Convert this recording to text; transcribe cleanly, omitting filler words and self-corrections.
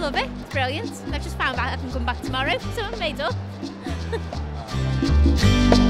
love it. It's brilliant. I've just found out I can come back tomorrow, so I'm made up.